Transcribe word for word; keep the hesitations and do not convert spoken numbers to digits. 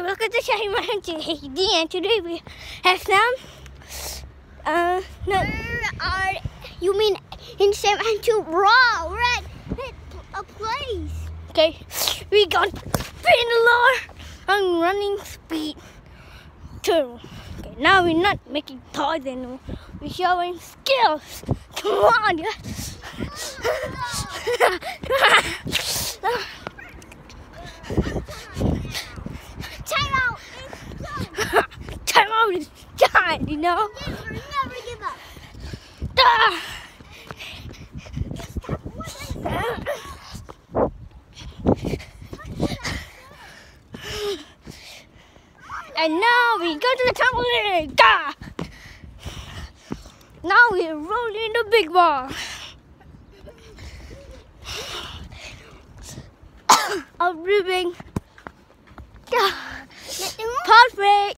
welcome to Shaheem and today, and today we have some. Uh, no. Are you mean in Stavanger? Raw, we're at a place. Okay, we got spin lower and running speed too. Okay, now we're not making toys anymore. We're showing skills. Come on, guys. Time out. Time out is time, you know. Never, never give up. Ah. And now we go to the trampoline. Ah. Now we're rolling the big ball. I'm ribbing